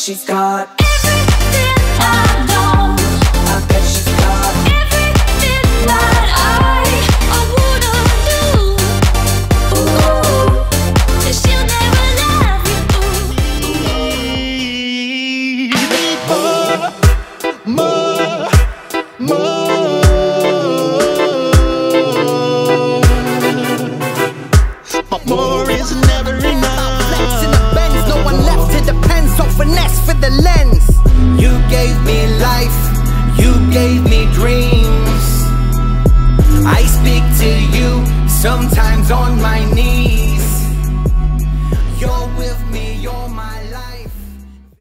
she's got everything I don't. I bet she's got everything that I wanna do. Ooh, and she'll never love you. But more is never enough. Flex in the Benz, no one left to depend. So finesse for the lens. You gave me life, you gave me dreams. I speak to you sometimes on my knees.